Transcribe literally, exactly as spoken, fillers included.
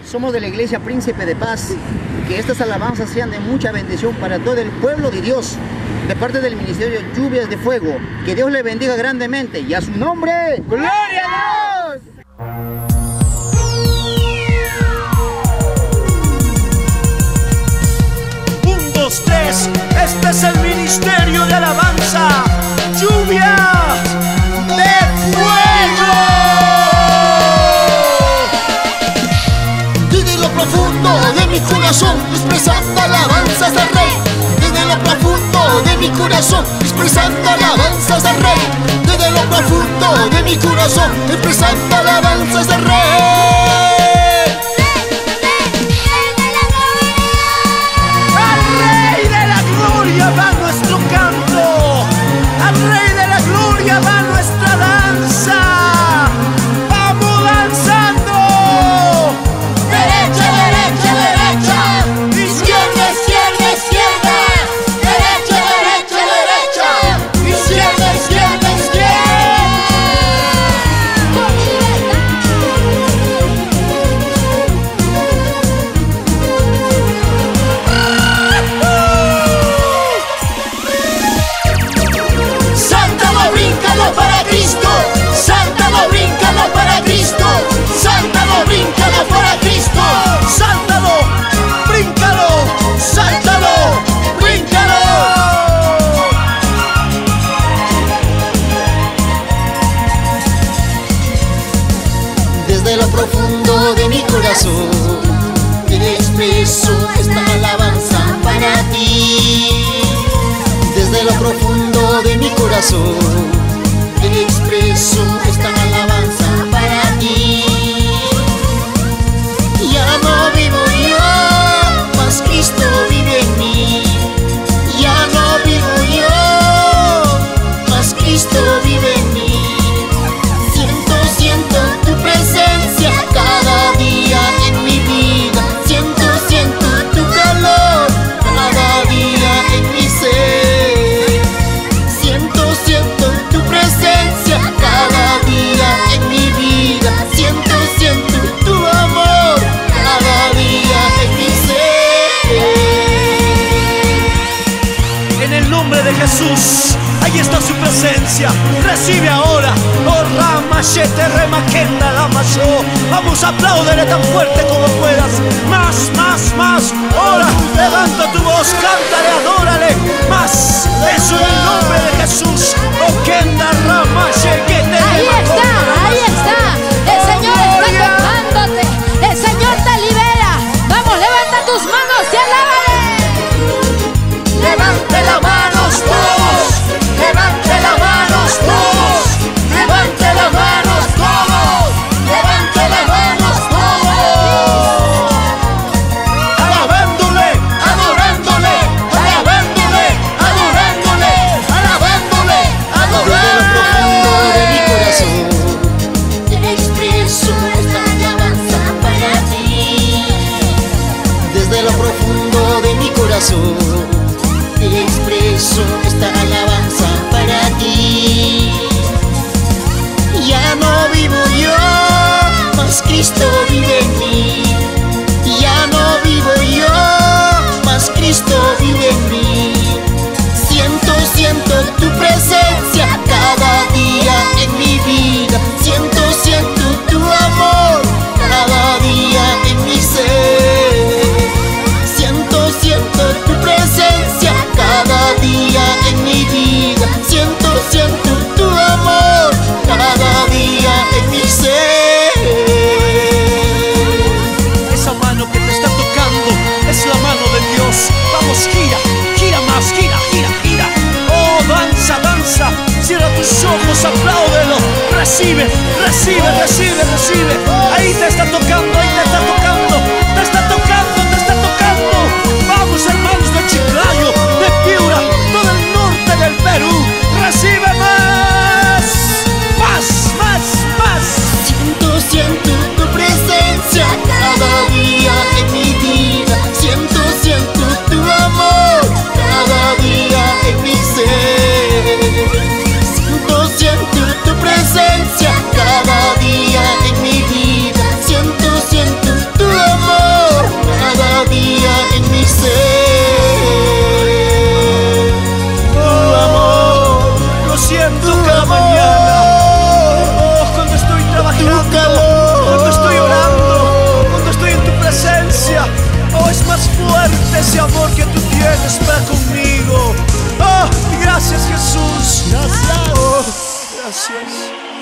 Somos de la Iglesia Príncipe de Paz. Que estas alabanzas sean de mucha bendición para todo el pueblo de Dios, de parte del Ministerio Lluvias de Fuego. Que Dios le bendiga grandemente y a su nombre, ¡gloria a Dios! Un, dos, tres, este es el Ministerio de Alabanza, Lluvia de Fuego. Desde lo profundo de mi corazón, expresando alabanzas al Rey. Desde lo profundo de mi corazón, expresando alabanzas al Rey. Desde lo profundo de mi corazón, expresando alabanzas al Rey. Al Rey de la Gloria va nuestro canto, al Rey de la Gloria va nuestra danza. ¡Vamos danzando! Derecha, derecha, derecha. Izquierda, izquierda, izquierda. Derecha, derecha, derecha. Izquierda, izquierda, izquierda. Sántalo, bríncalo para Cristo. Sántalo, bríncalo para Cristo. Sántalo, bríncalo para Cristo. ¡Sáltalo! ¡Bríncalo! ¡Sáltalo! ¡Bríncalo! Desde lo profundo de mi corazón, te expreso esta alabanza para ti. Desde lo profundo de mi corazón, te expreso esta alabanza para ti. Ya no vivo yo, mas Cristo vive en mí. Ya no vivo yo, mas Cristo vive en mí. Siento, siento tu presencia cada día en mi vida. Siento, siento tu calor cada día en mi ser. Siento, siento tu presencia cada día en mi vida. Siento, siento tu amor cada día en mi ser. En el nombre de Jesús, ahí está su presencia. Recibe ahora. Oh, Rama, Shete, Rema, Kenda, Lama, Sho. Vamos, apláudele tan fuerte como puedas. Más, más, más. Ahora, levanta tu voz, cántale, adórale. Más. Eso en el nombre de Jesús. Oh, Kenda, Rama, Shete, Ahí está, ahí está. El Señor está tocándote. El Señor te libera. Vamos, levanta tus manos y alábale. Levante las manos todos, levante las manos todos, levante las manos todos, levante las manos todos. alabándole. Adorándole, alabándole, adorándole, alabándole, adorándole. De mi corazón, te expreso esta alabanza para ti. Desde lo profundo de mi corazón, te expreso esta alabanza para ti. Ya no vivo yo, mas Cristo vive en mí. Ya no vivo yo, mas Cristo vive en mí. Siento, siento tu presencia cada día en mi vida. Siento, siento tu amor cada día en mi ser. Siento, siento tu presencia cada día en mi vida. Siento, siento tu amor cada día en mi ser. Esa mano que te está tocando es la mano de Dios. Vamos, gira, gira más, gira, gira, gira. Oh, danza, danza. Cierra tus ojos, apláudelo. Recibe, recibe, recibe, recibe. Ahí te está tocando, ahí te está tocando. Te está tocando, te está tocando. Vamos, hermanos de Chiclayo, de Piura, todo el norte del Perú. Recibe más, más, más, más. Siento, siento tu presencia cada día en mi vida. Siento, siento tu amor cada día en mi ser. Siento, siento tu presencia cada día en mi vida. gracias.